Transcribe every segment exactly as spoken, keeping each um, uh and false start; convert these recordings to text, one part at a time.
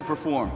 perform.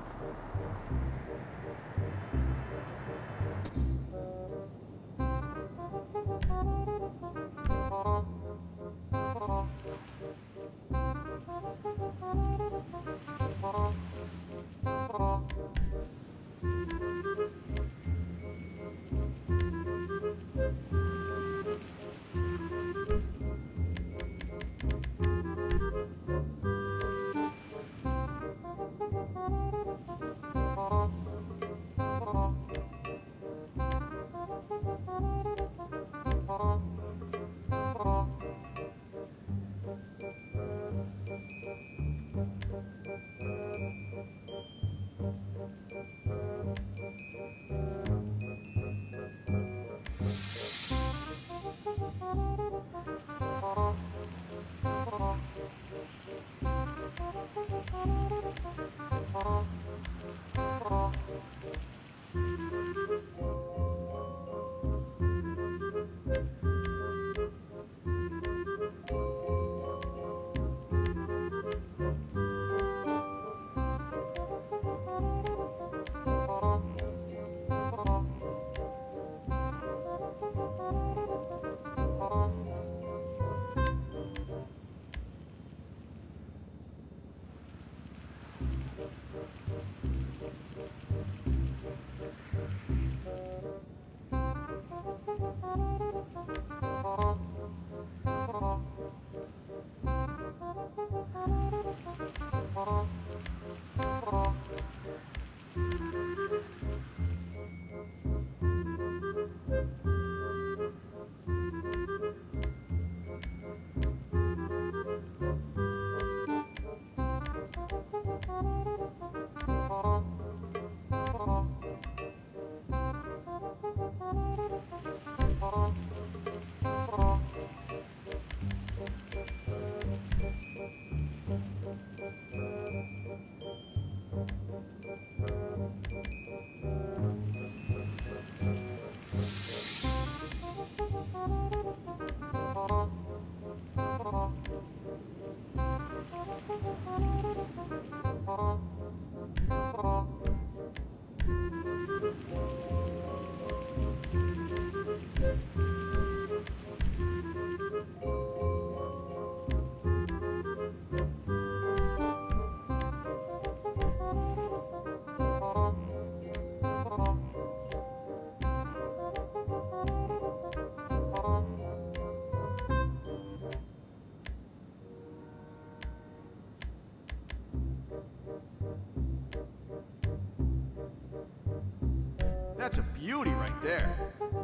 That's a beauty right there.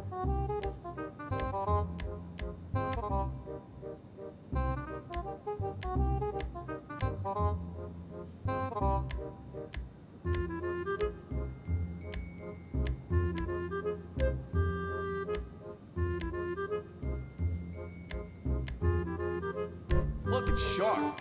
Looking sharp.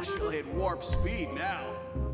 Oh, she'll hit warp speed now.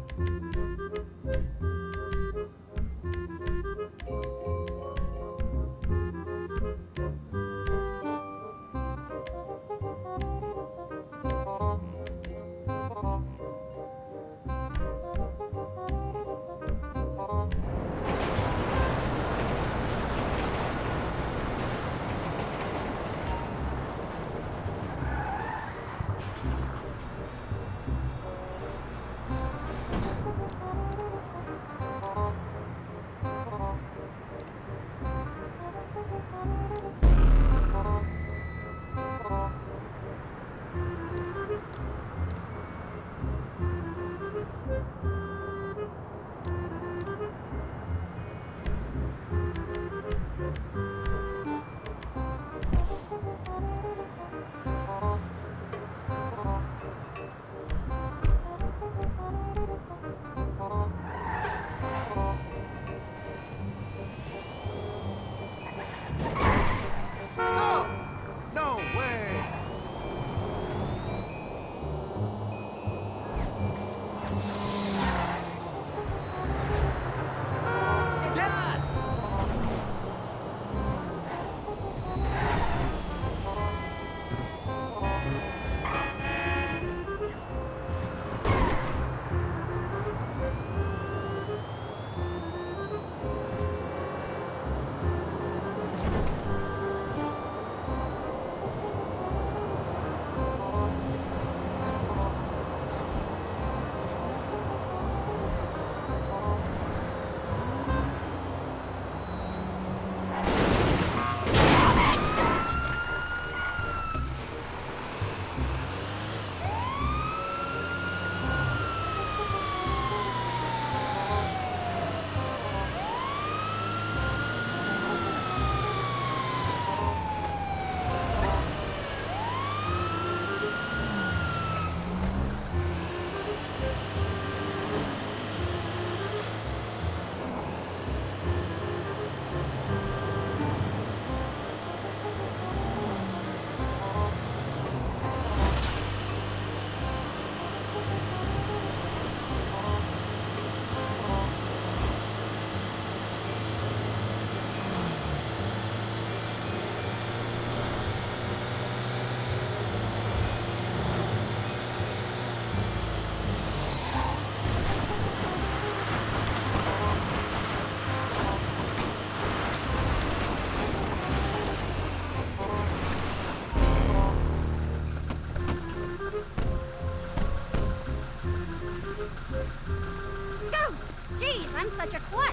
I'm such a klutz.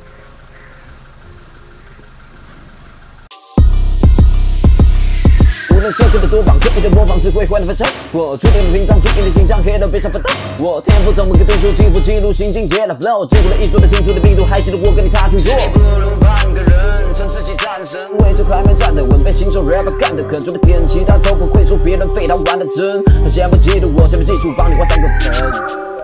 无论车队的多棒，刻意的模仿只会换了分身。我注定屏障，注定的形象，黑到别想奋斗。我天赋怎么个对出几副记录，新境界的 flow， 结果了艺术的听出的密度，还记得我跟你差距多。不能半个人称自己战神，位置还没站得稳，被新手 rapper 干的可做的点，其他都不会说别人非他玩的真。他先不嫉妒我，先不记住，帮你画三个分。